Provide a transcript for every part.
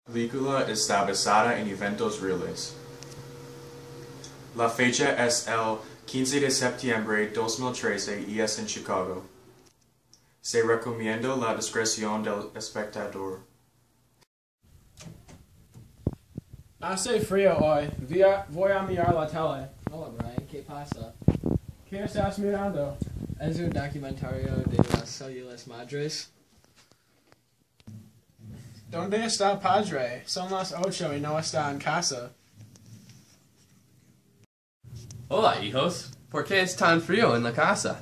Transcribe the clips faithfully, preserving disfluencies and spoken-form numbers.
Película está basada en eventos reales. La fecha es el quince de septiembre de dos mil trece y es en Chicago. Se recomienda la discreción del espectador. Hace frío hoy. Via- voy a mirar la tele. Hola Brian, ¿qué pasa? ¿Qué estás mirando? Es un documentario de las células madres. ¿Dónde está el padre? Son las ocho y no está en casa. Hola, hijos. ¿Por qué es tan frío en la casa?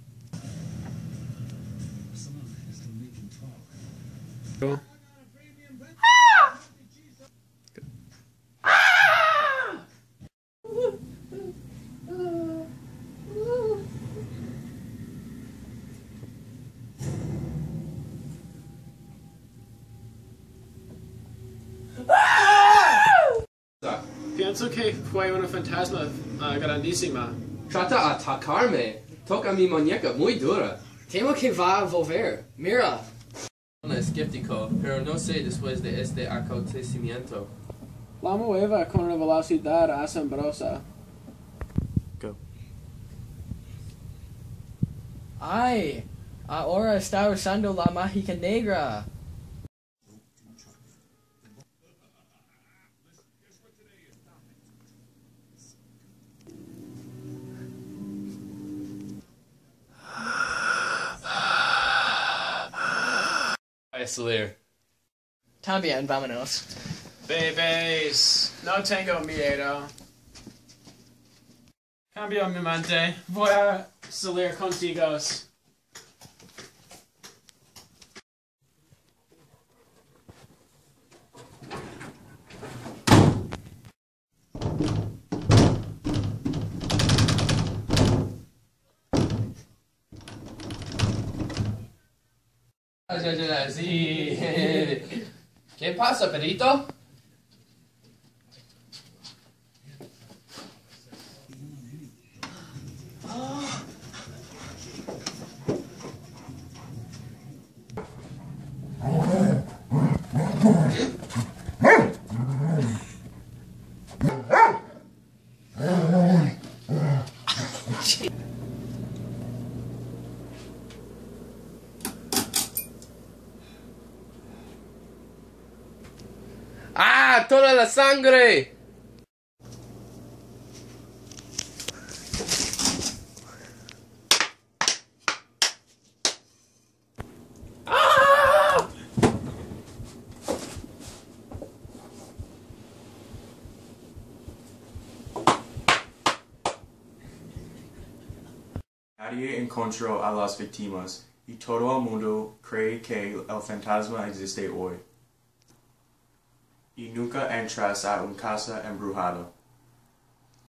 Pienso que fue una fantasma uh, grandísima. Trata a atacarme. Toca mi muñeca muy dura. Temo que va a volver. Mira. Es escéptico, pero no sé después de este acontecimiento. La mueve con una velocidad asombrosa. Go. Ay, ahora está usando la mágica negra. Ay, salir. También, vámonos. Bebés, no tengo miedo. Cambio mi mente. Voy a salir contigo. Sí. ¿Qué pasa, perito? ¡Ah! ¡Toda la sangre! ¡Ah! Nadie encontró a las víctimas y todo el mundo cree que el fantasma existe hoy. Y nunca entras a una casa embrujada.